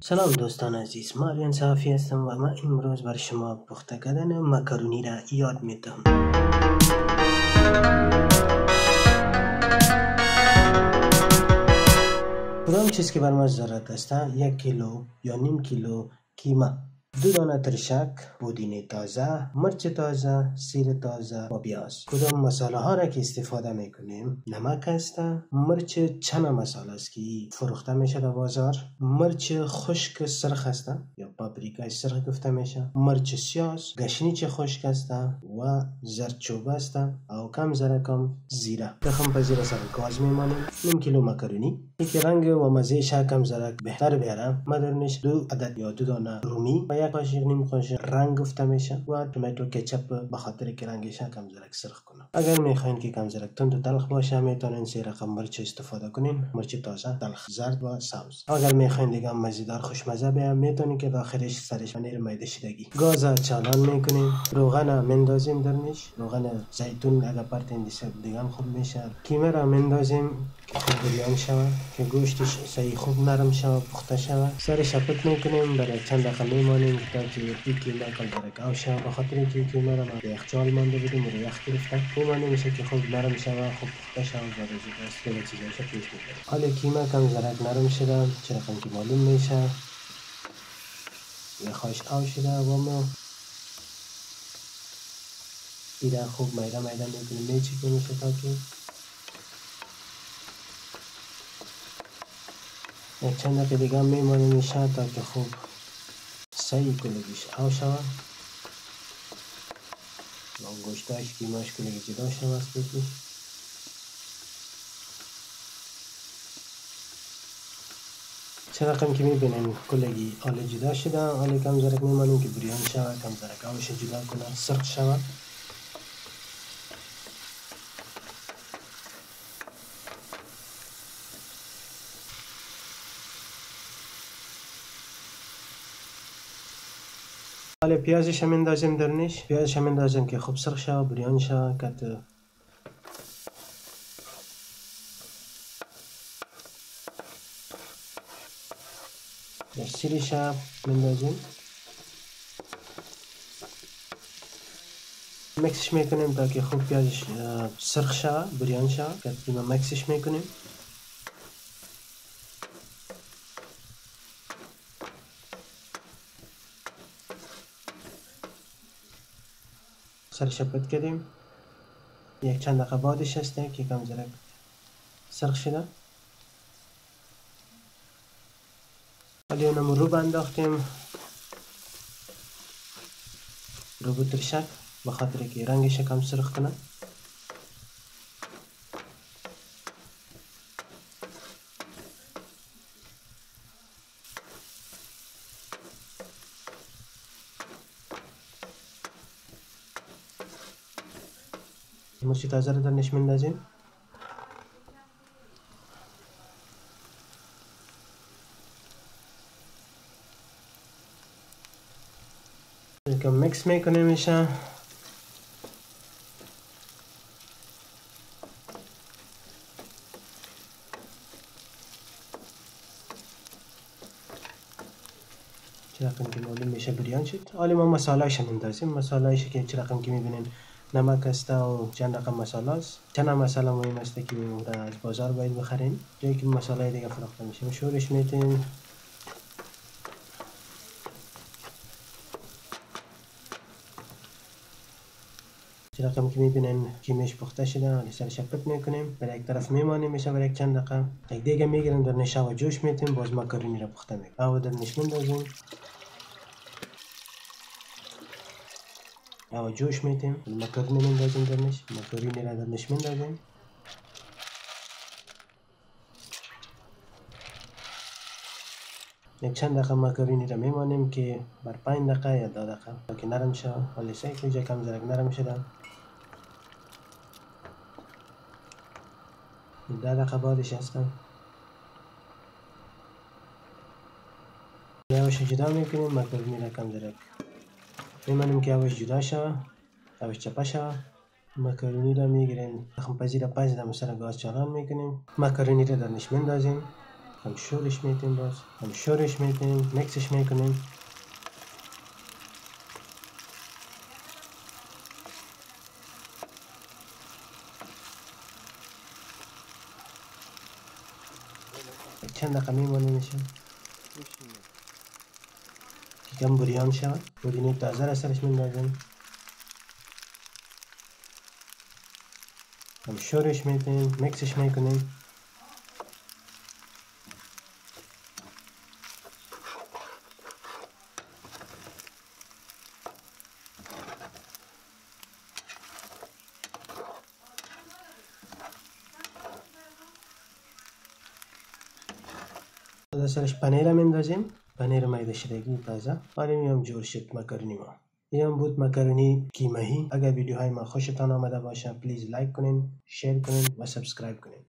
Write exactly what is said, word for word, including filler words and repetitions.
سلام دوستان عزیز، ما آریان صحافی هستم و من امروز بر شما پخته کردن ماکارونی را یاد میدم. کدام چیز که بر ما ضرورت است؟ یک کیلو یا نیم کیلو کیما، دو دانه ترشک، پودینه تازه، مرچ تازه، سیر تازه و پیاز. کدام مساله ها را که استفاده میکنیم؟ نمک است، مرچ چنا مساله است که فروخته میشه در بازار، مرچ خشک سرخ است یا پاپریکا سرخ گفته میشه، مرچ سیاز، گشنیج خشک است و زردچوبه است او کم زره کم زیره. تخم پذیر سر گاز میمانیم. نیم کیلو ماکارونی که رنگ و مزه کم زره بهتر بیاره، ما درنش دو عدد یا دو دانه رومی و یک قاشق نیم قاشق رنگ گفته میشه و توماتو کچپ به خاطر که رنگش کم زرک سرخ کنه. اگر میخواین که کم زرک تند و تلخ باشه میتونین سه رقم مرچ استفاده کنین، مرچ تازه، تلخ، زرد و ساوس. اگر میخواین دیگه مزیدار خوشمزه بیاره میتونین که داخلش سرش پنیر میده شدگی. گاز چالان میکنیم، روغن میندازیم درنش، روغن زیتون اگر پرتین دیگه هم خوب میشه. کیمه را میندازیم که خوب بریان شود که گوشتش صحیح خوب نرم شود، پخته شود. سرش پت میکنیم، برای چند دقیقه میمانیم تا که این کیمه کل درک او شود. به خاطر اینکه کیمه را ما به یخچال مانده بودیم و رو یخ گرفته میمانیم میشه که خوب نرم شود، خوب پخته شود و روزی دست دیگه چیزایش پیش میبریم. حالا کیمه کم زرک نرم شده، چرا کم که معلوم میشه یخاش او شده و ما دیده خوب میده میده میکنیم میچی که میشه تا که یک چند دقیقه دیگه میمانیم میشه تا که خوب صحیح کلگیش او شود و گوشتاش کیماش کلگی جدا شود از پیشش. چه رقم که میبینیم کلگی آل جدا شده، آل کم زرک میمانیم که بریان شود، کم زرک اوش جدا کنه، سرخ شود. حالا پیازش هم اندازیم درنش، پیازش هم اندازیم که خوب سرخ شود، بریان شود. کت در سیرش هم اندازیم، مکسش میکنیم تا که خوب پیازش سرخ شود، بریان شود. کت ما مکسش میکنیم. سرش پت کردیم، یک چند دقیقه بعدش هسته که کم زرک سرخ شده. حالی اونم رو انداختیم، رو به ترشک به خاطر که رنگش کم سرخ کنه. مرچ تازه رو درنش میندازیم، یکم میکس میکنیم میشه. چه رقم که معلوم میشه بریان شد. حالا ما مسالهش میندازیم، مسالهش که چه رقم که میبینین نمک است و چند رقم مساله است. چنا مساله مهم است که از بازار باید بخرین، جایی که مساله دیگه فروخته میشه. شورش میتین، چه رقم که میبینین کیمش پخته شده. حالا سرش پت میکنیم، برای یک طرف میمانیم میشه برای یک چند دقیقه. یک دیگه میگیریم در نش و جوش میتیم، باز ماکارونی را پخته میکنیم. او در نش میندازیم، او جوش میتیم، ماکارونی میندازیم در نش، ماکارونی را در نش میندازیم. یک چند دقیقه ماکارونی را میمانیم که بر پنج دقیقه یا دو دقیقه تا که نرم شود. حالا سعی کنید کم زرک نرم شده. ده دقیقه بعدش هستم. یواش جدا میکنیم، ماکارونی را کم زرک میمانیم که یواش جدا شود، یواش چپه شود. ماکارونی را میگیریم، تخم پذیر پنج دقیقه سر گاز چالان میکنیم، ماکارونی را درنش میندازیم، هم شورش میتیم، باز هم شورش میتیم، میکسش میکنیم. چند دقیقه میمونه میشه که کم بریان شود. پودینه تازه را سرش میندازیم، هم شورش میتیم، میکسش میکنیم. از سرش پنیر میندازیم، پنیر میده شدگی تازه. حالا میام جور شد ماکارونی ما. این هم بود ماکارونی کیمه‌ای. اگر ویدیوهای ما خوشتان آمده باشه پلیز لایک کنین، شیر کنین و سابسکرایب کنین.